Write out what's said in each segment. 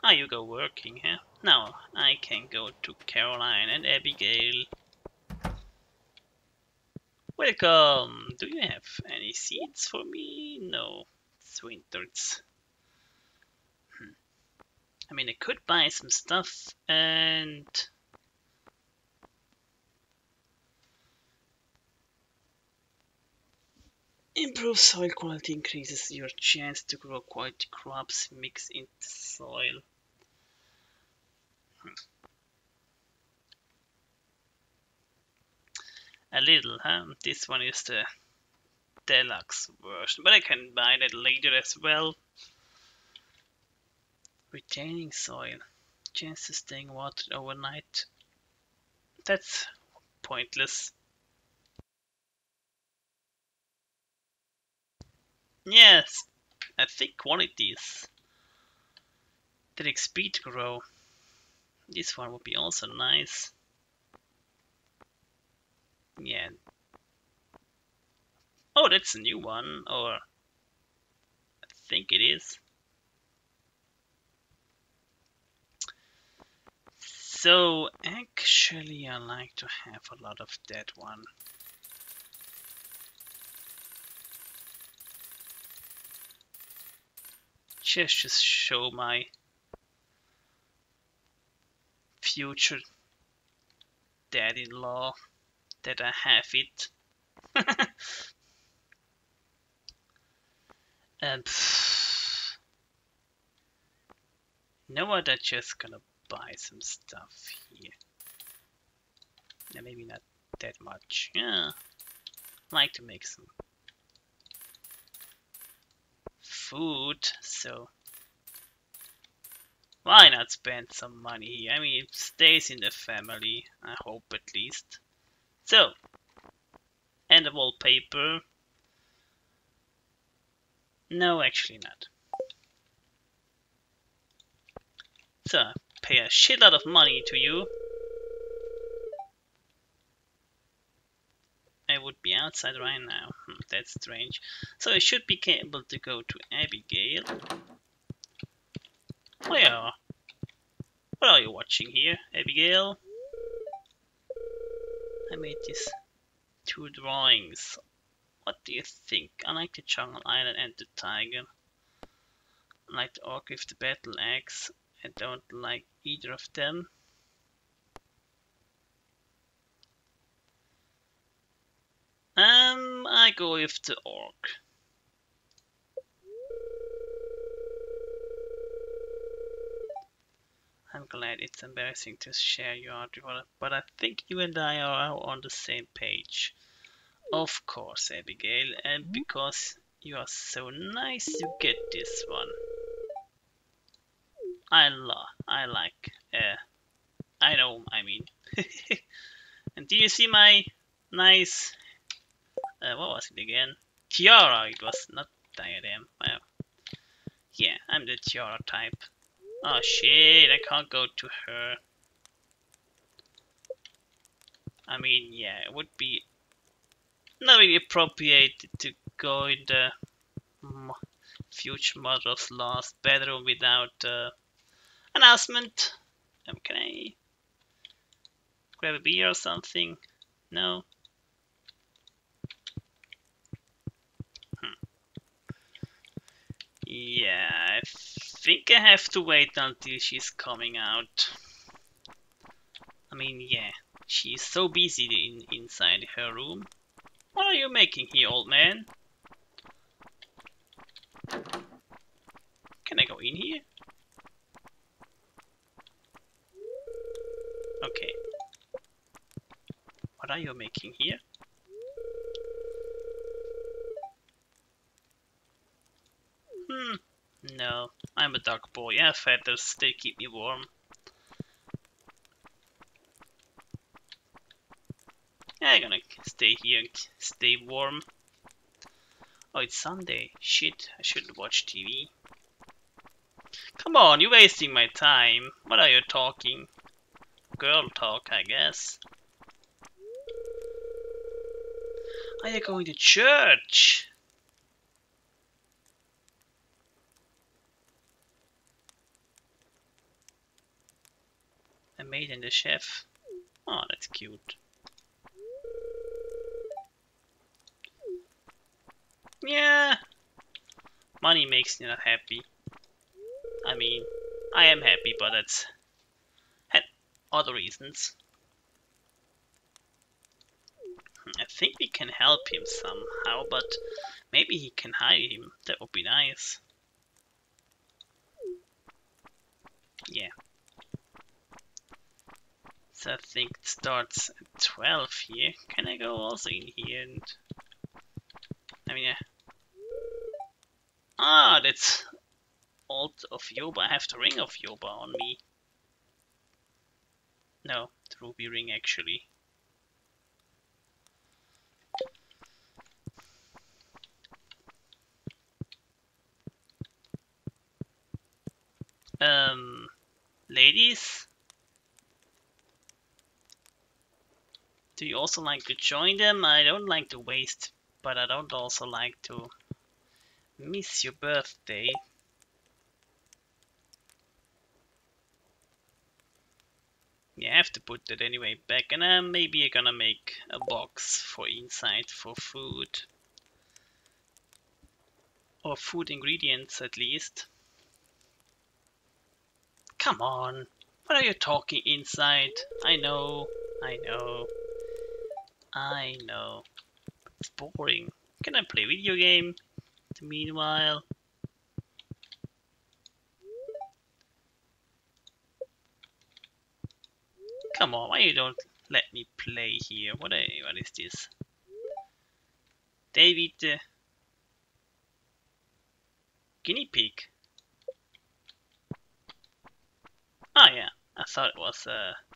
Ah, you go working, huh? Now I can go to Caroline and Abigail. Welcome! Do you have any seeds for me? No, it's winter. I mean, I could buy some stuff and... Improve soil quality increases your chance to grow quality crops mixed into soil. A little, huh? This one is the deluxe version, but I can buy that later as well. Retaining soil. Chance of staying watered overnight. That's pointless. Yes, I think qualities that XP to grow. This one would be also nice. Yeah. Oh, that's a new one, or I think it is. So actually I like to have a lot of that one. Just show my future dad-in-law that I have it. And you know what, I'm just gonna buy some stuff here. Yeah, maybe not that much. Yeah, I like to make some food, so why not spend some money here? I mean, it stays in the family, I hope at least. So, and the wallpaper. No, actually not. So, pay a shitload of money to you. I would be outside right now. That's strange. So I should be able to go to Abigail. Oh yeah. What are you watching here, Abigail? I made these 2 drawings. What do you think? I like the Jungle Island and the tiger. I like the orc with the battle axe. I don't like either of them. I go with the orc. I'm glad it's embarrassing to share your art, but I think you and I are on the same page. Of course, Abigail, and because you are so nice, you get this one. I like, I know, I mean. And do you see my nice, what was it again? Tiara, it was not diadem. Well, yeah, I'm the tiara type. Oh shit, I can't go to her. I mean, yeah, it would be not really appropriate to go in the future mother's last bedroom without announcement. Can I grab a beer or something? No? Yeah, I think I have to wait until she's coming out. I mean, yeah, she's so busy inside her room. What are you making here, old man? Can I go in here? Okay. What are you making here? No, I'm a dog boy. I have feathers, they keep me warm. Yeah, I'm gonna stay here and stay warm. Oh, it's Sunday. Shit, I should watch TV. Come on, you're wasting my time. What are you talking? Girl talk, I guess. Are you going to church? A maid and a chef. Oh, that's cute. Yeah, money makes me not happy. I mean, I am happy, but that's had other reasons. I think we can help him somehow, but maybe he can hire him. That would be nice. Yeah. So I think it starts at 12 here. Can I go also in here? And I mean, that's Alt of Yoba. I have the Ring of Yoba on me. No, the Ruby Ring actually. Ladies, do you also like to join them? I don't like to waste, but I don't also like to miss your birthday. Yeah, I have to put that anyway back, and maybe I'm gonna make a box for inside for food. Or food ingredients at least. Come on, what are you talking inside? I know, I know, I know. It's boring. Can I play video game? Meanwhile. Come on, why you don't let me play here? What is this? David the guinea pig. Ah yeah, I thought it was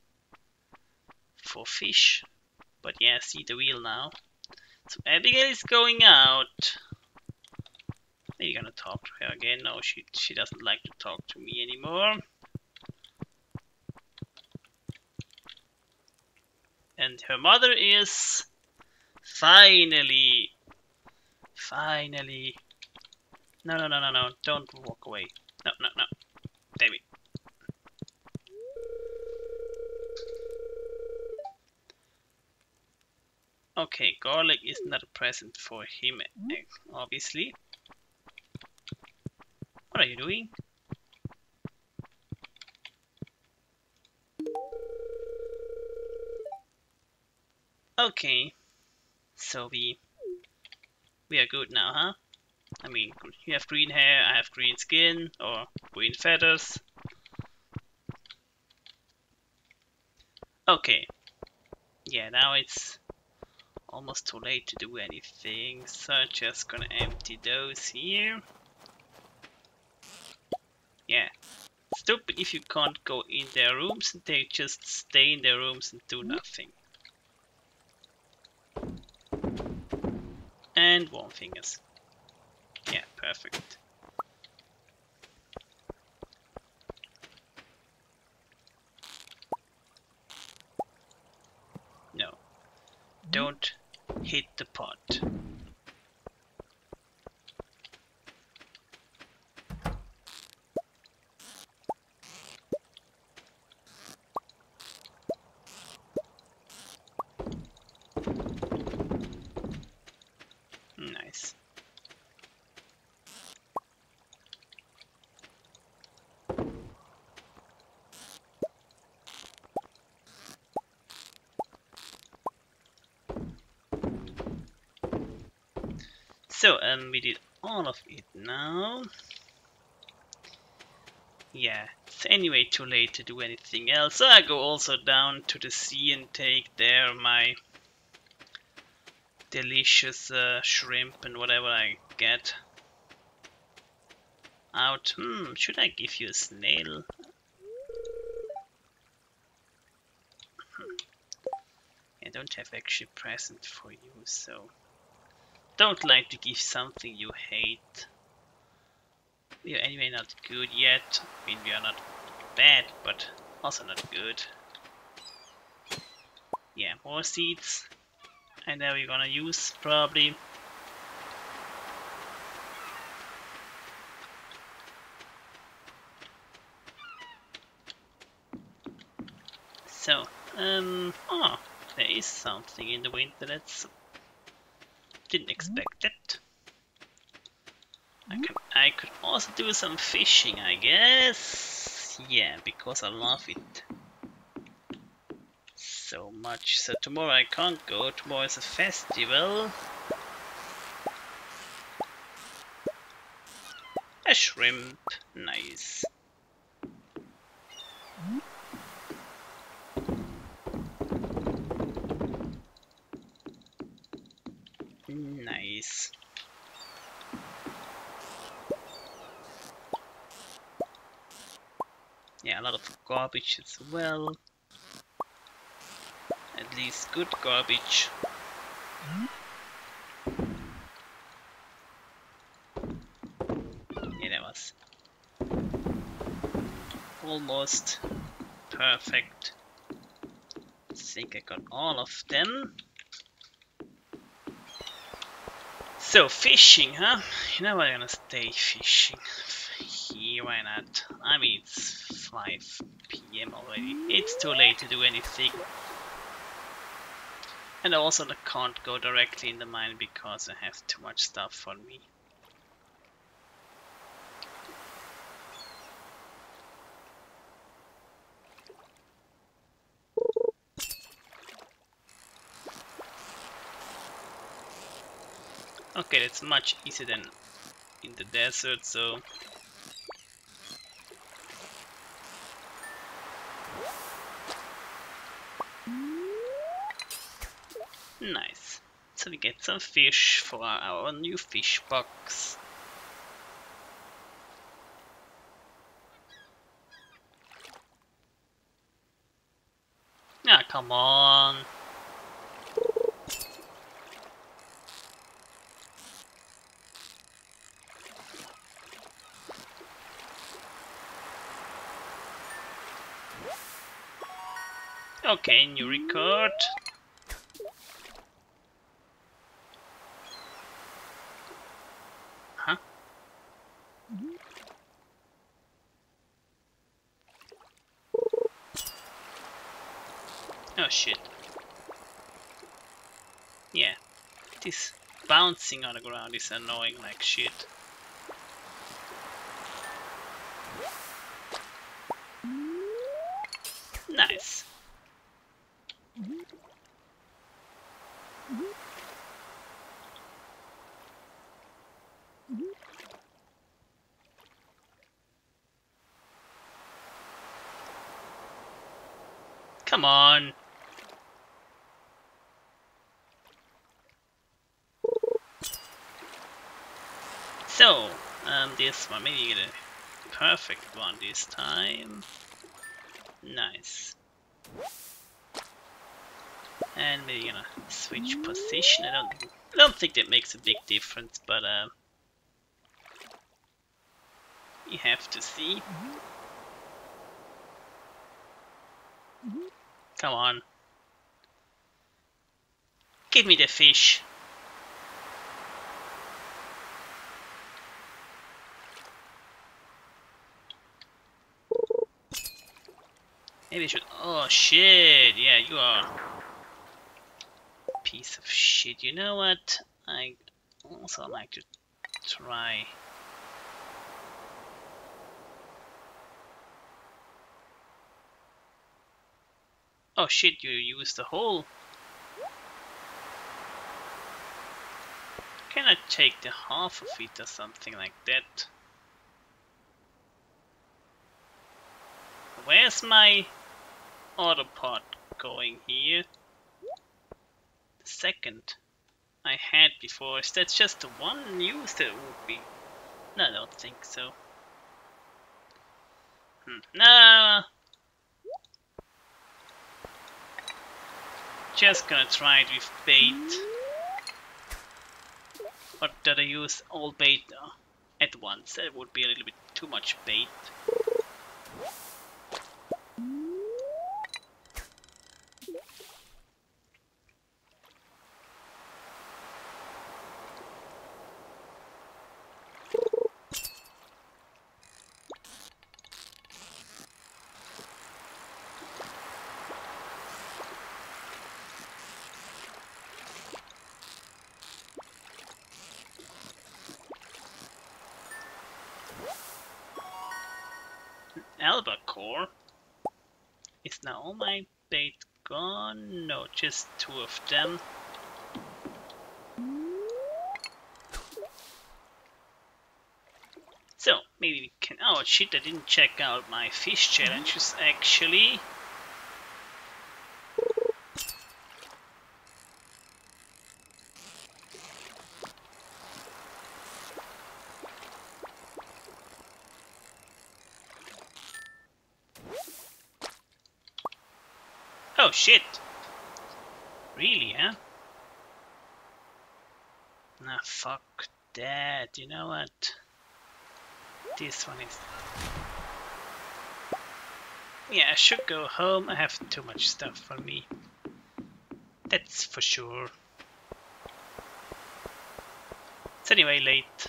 for fish. But yeah, I see the wheel now. So Abigail is going out. Are you gonna talk to her again? No, she doesn't like to talk to me anymore. And her mother is finally. No, no, no, no, no! Don't walk away. No, no, no, David. Okay, garlic is not a present for him, obviously. What are you doing? Okay, so we are good now, huh? I mean, you have green hair, I have green skin, or green feathers. Okay, yeah, now it's almost too late to do anything, so I'm just gonna empty those here. Yeah, stupid if you can't go in their rooms and they just stay in their rooms and do nothing. And warm fingers. Yeah, perfect. No, don't hit the pot. Nice. So, we did all of it now. Yeah, it's anyway too late to do anything else. So I go also down to the sea and take there my delicious shrimp and whatever I get out. Should I give you a snail? I don't have actually a present for you, so don't like to give something you hate. We are anyway not good yet. I mean, we are not bad, but also not good. Yeah, more seeds. And then we're gonna use probably. So, oh, there is something in the winter that's didn't expect it. I could also do some fishing, I guess. Yeah, because I love it so much. So tomorrow I can't go. Tomorrow is a festival. A shrimp, nice. Nice. Yeah, a lot of garbage as well. At least good garbage. Yeah, that was almost perfect. I think I got all of them. So, fishing, huh? You know what, I'm gonna stay fishing. Here, why not? I mean, it's 5 PM already. It's too late to do anything. And also I can't go directly in the mine because I have too much stuff on me. Okay, that's much easier than in the desert, so... Nice. So we get some fish for our new fish box. Ah, come on. Okay, new record. Huh? Oh shit. Yeah, this bouncing on the ground is annoying like shit. Nice. Come on. So, this one, maybe get a perfect one this time. Nice. And maybe gonna switch position. I don't think that makes a big difference, but you have to see. Come on. Give me the fish. Maybe I should... Oh shit, yeah, you are a piece of shit. You know what? I also like to try... Oh shit, you used the hole. Can I take the half of it or something like that? Where's my other part going here? The second I had before. Is that just the one used? That would be... No, I don't think so. No! Just gonna try it with bait. Or did I use all bait at once? That would be a little bit too much bait. albacore. Is now all my bait gone? No, just 2 of them. So, maybe we can... Oh shit, I didn't check out my fish challenges actually. Oh shit! Really, huh? Nah, fuck that. You know what? This one is... Yeah, I should go home. I have too much stuff for me. That's for sure. It's anyway late.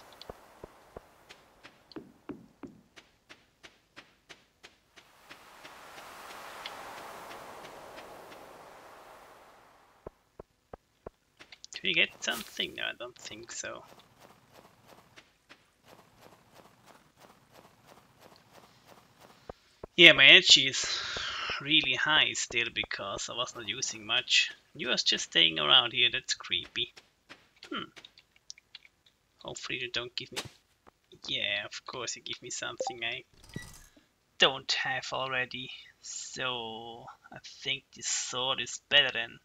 Did we get something? No, I don't think so. Yeah, my energy is really high still because I was not using much. You was just staying around here, that's creepy. Hopefully you don't give me... Yeah, of course you give me something I don't have already. So I think this sword is better than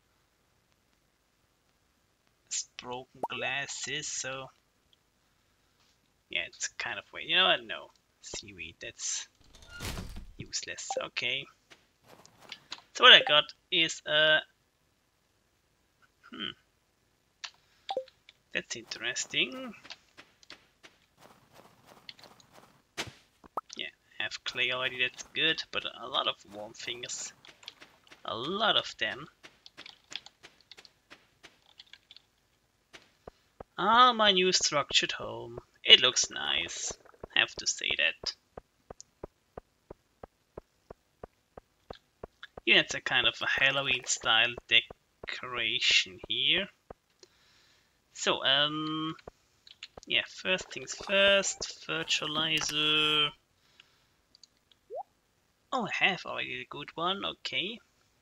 broken glasses, so... Yeah, it's kind of weird. You know what? No. Seaweed, that's useless. Okay. So what I got is that's interesting. Yeah, I have clay already, that's good, but a lot of warm fingers. A lot of them. Ah, my new structured home. It looks nice. I have to say that. Yeah, it's a kind of a Halloween style decoration here. So, yeah, first things first, fertilizer. Oh, I have already a good one, okay.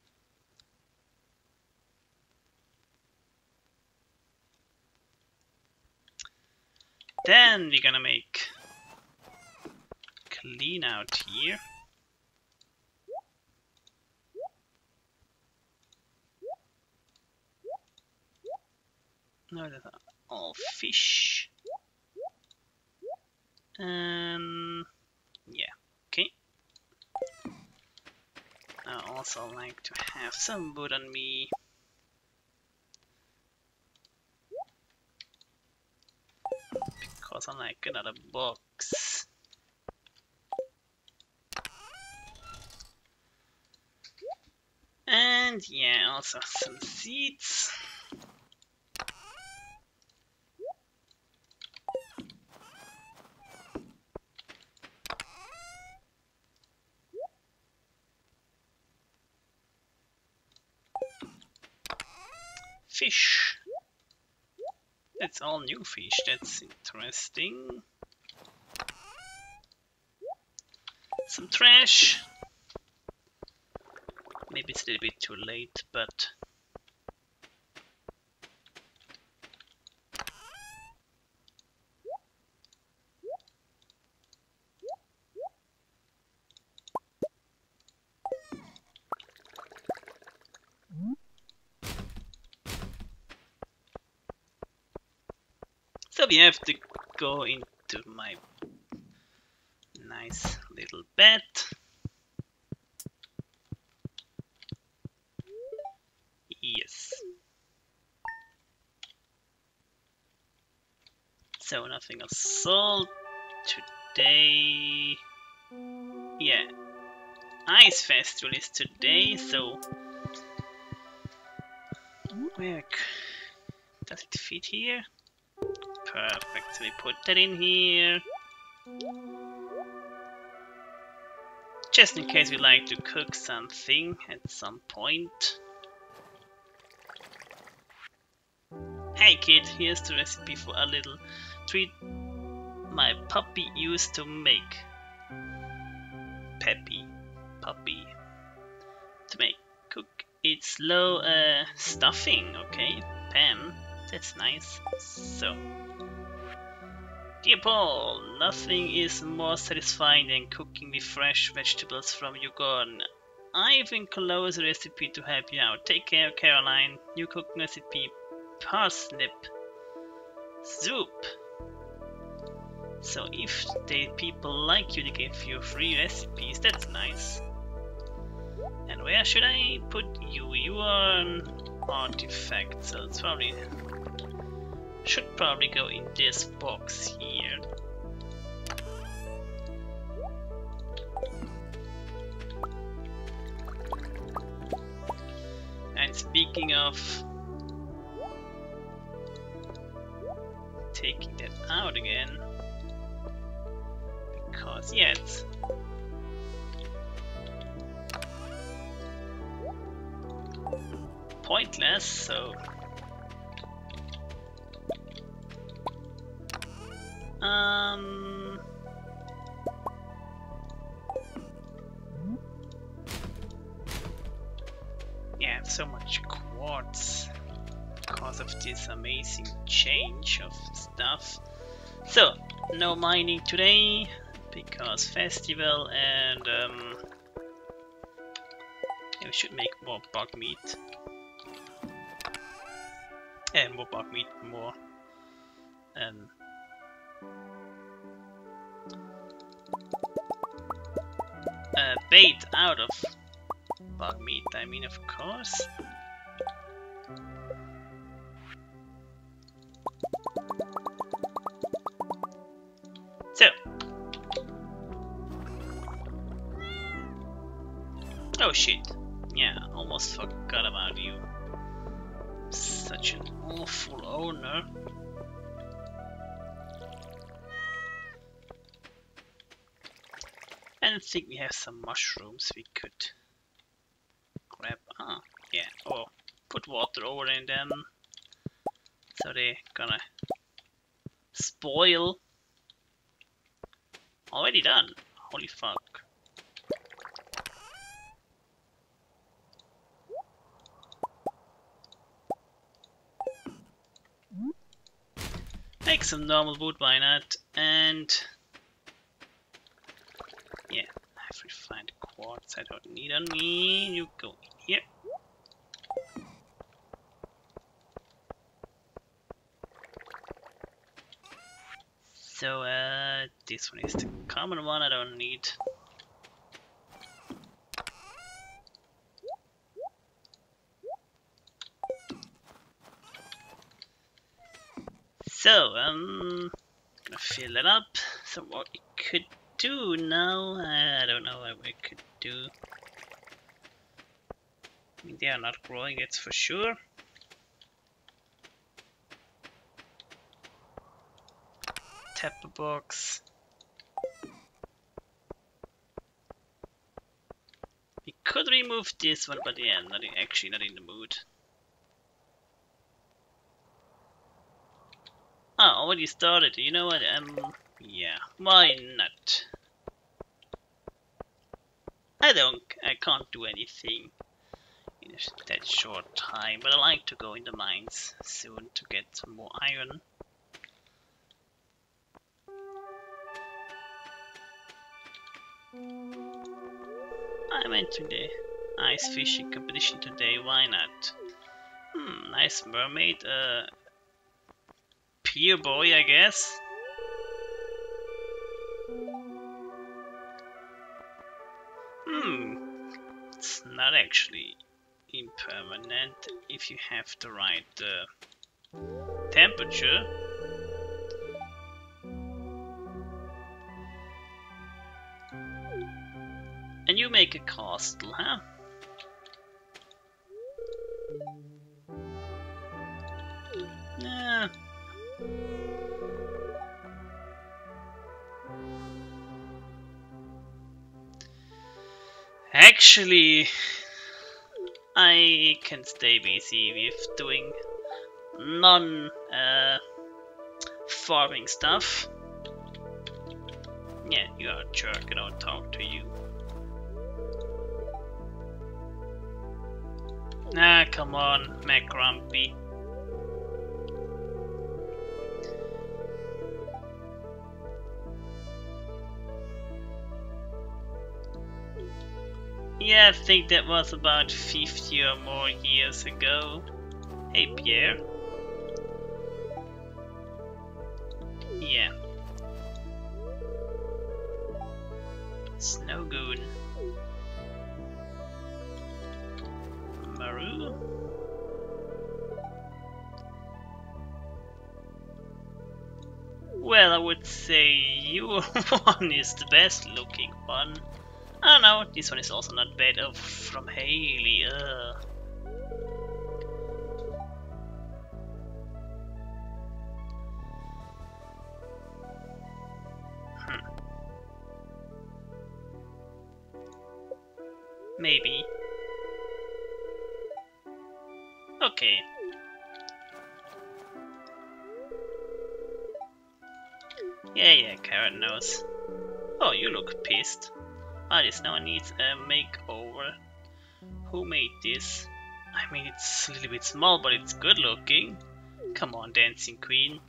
Then we're gonna make clean out here. No, that's all fish. Yeah, okay. I also like to have some wood on me. Because I like another box. And yeah, also some seeds. Fish. That's all new fish, that's interesting. Some trash. Maybe it's a little bit too late, but... So we have to go into my nice little bed. Yes. So nothing of salt today. Yeah. Ice Festival is today, so... Where does it fit here? Perfect, so we put that in here. Just in case we like to cook something at some point. Hey kid, here's the recipe for a little treat my puppy used to make. puppy to make. Cook. It's low stuffing. Okay, Pam. That's nice. So, dear Paul, nothing is more satisfying than cooking the fresh vegetables from your garden. I've enclosed a recipe to help you out. Take care, Caroline. New cooking recipe: parsnip soup. So if the people like you, they give you free recipes. That's nice. And where should I put you? You are an artifact, so it's probably should probably go in this box here. And speaking of taking that out again, because yeah, it's pointless, so yeah, so much quartz because of this amazing change of stuff. So no mining today because festival, and we should make more bug meat. And more bug meat, more bait out of bug meat, I mean, of course. So, oh shit, yeah, almost forgot about you. Such an awful owner. And I think we have some mushrooms we could grab. Ah, yeah, or put water over in them so they're gonna spoil. Already done. Holy fuck. Make some normal wood, why not? And yeah, I've refined quartz. I don't need on me. You go in here. So this one is the common one. I don't need. So, gonna fill it up. So what we could do now, I don't know what we could do. I mean, they are not growing, it's for sure. Tapper box. We could remove this one, but yeah, actually not in the mood. Ah, already started. You know what? Yeah, why not? I can't do anything in that short time, but I like to go in the mines soon to get some more iron. I'm entering the ice fishing competition today. Why not? Nice mermaid. Pier boy, I guess. It's not actually impermanent if you have the right temperature. And you make a castle, huh? Nah. Actually, I can stay busy with doing non-farming stuff. Yeah, you are a jerk, I don't talk to you. Ah, come on, McGrumpy. Yeah, I think that was about 50 or more years ago. Hey, Pierre. Yeah. Snowgoon. Maru. Well, I would say your one is the best looking one. Oh no, this one is also not bad. Oh, from Haley. Maybe. Okay. Yeah, Karen knows. Oh, you look pissed. Ah, this now needs a makeover. Who made this? I mean, it's a little bit small, but it's good looking. Come on, Dancing Queen.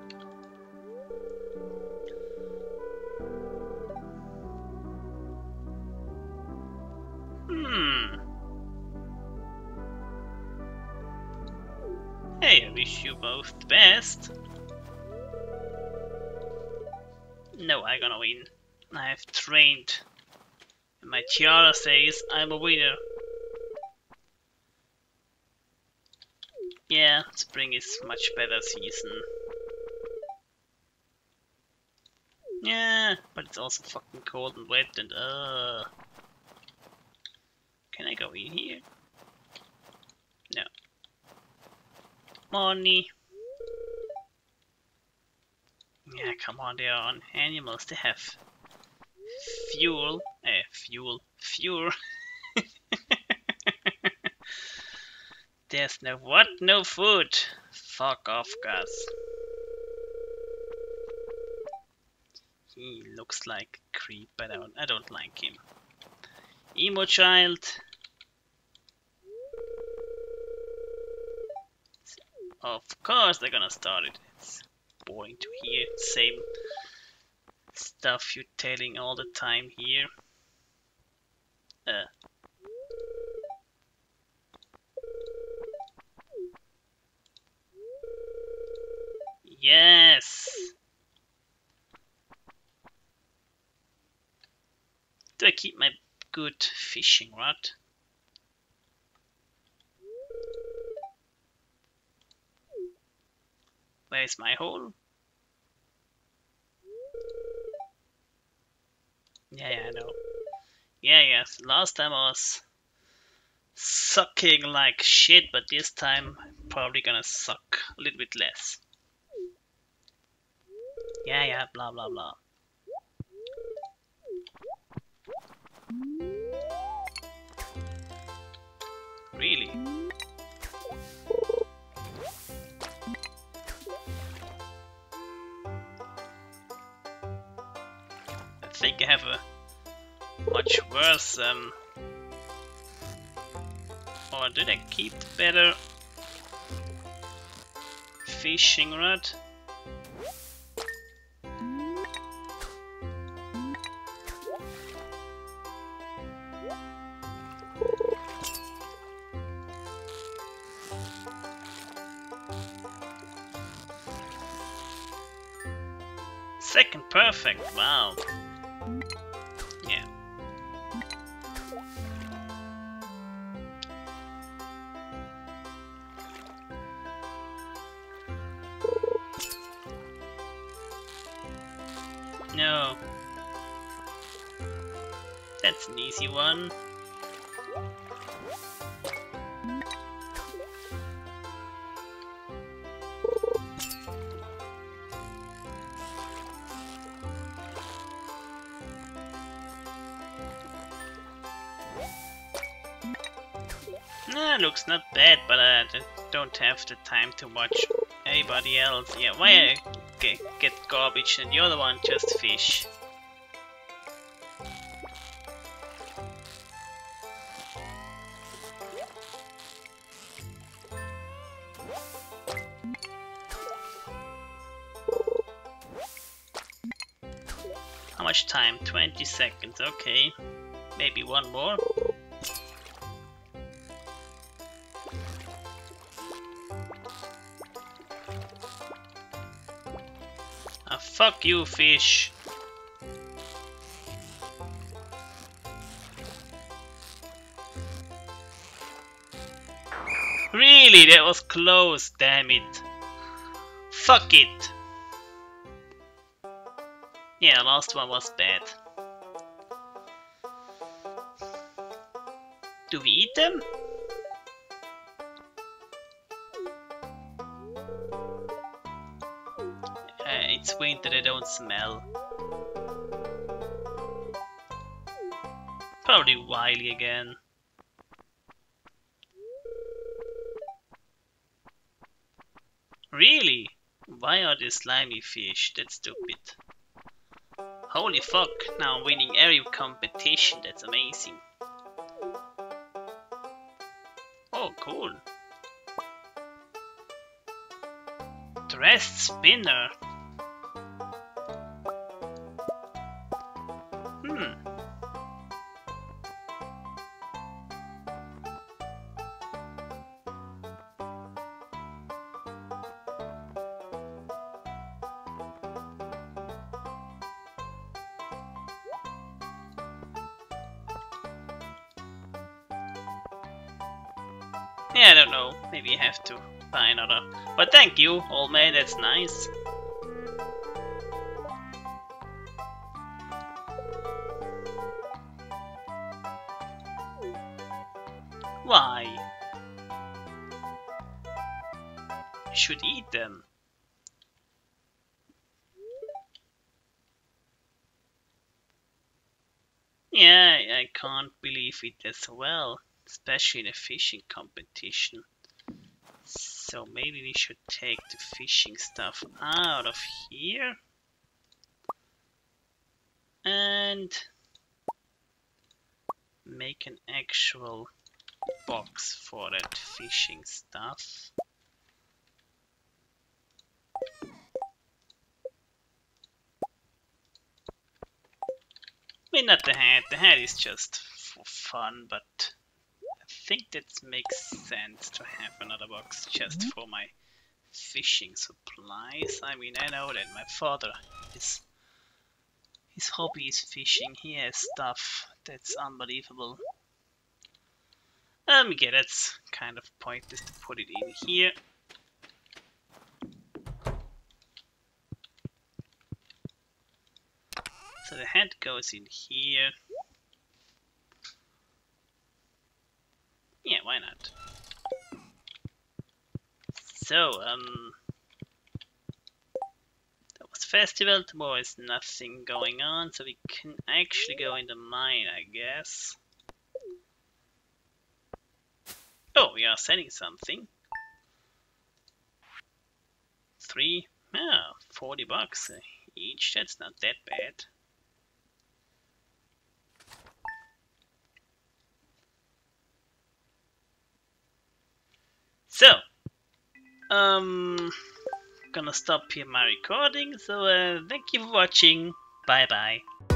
Hey, I wish you both the best. No, I'm gonna win. I have trained. And my tiara says I'm a winner. Yeah, spring is much better season. Yeah, but it's also fucking cold and wet and Can I go in here? No. Money. Yeah, come on, they are on animals. They have fuel. Fuel. There's no what? No food. Fuck off, Gus. He looks like a creep, but I don't like him. Emo child. Of course they're gonna start it. It's boring to hear the same stuff you're telling all the time here. Yes! Do I keep my good fishing rod? Where's my hole? Yeah, I know. Yeah, last time I was sucking like shit, but this time I'm probably gonna suck a little bit less. Yeah, blah blah blah. Really? I think I have a much worse or did I keep the better fishing rod? Second perfect, wow. Yeah. No. That's an easy one. Looks not bad, but I don't have the time to watch anybody else. Yeah, why I get garbage and the other one just fish? much time? 20 seconds, okay. Maybe one more. Ah, fuck you, fish. Really? That was close, damn it. Fuck it. Yeah, the last one was bad. Do we eat them? It's winter, they don't smell. Probably Wily again. Really? Why are they slimy fish? That's stupid. Holy fuck, now I'm winning every competition, that's amazing. Oh, cool. Dressed spinner. Yeah, I don't know. Maybe I have to buy another. But thank you, old man, that's nice. Why? I should eat them. Yeah, I can't believe it as well. Especially in a fishing competition. So maybe we should take the fishing stuff out of here. And make an actual box for that fishing stuff. I mean, not the head is just for fun, but I think that makes sense to have another box just for my fishing supplies. I mean, I know that my father is, his hobby is fishing. He has stuff that's unbelievable. Yeah, that's kind of pointless to put it in here. So the head goes in here. Yeah, why not? So, that was festival. Tomorrow is nothing going on, so we can actually go in the mine, I guess. Oh, we are selling something. 3, yeah, 40 bucks each. That's not that bad. So, gonna stop here my recording. So, thank you for watching. Bye bye.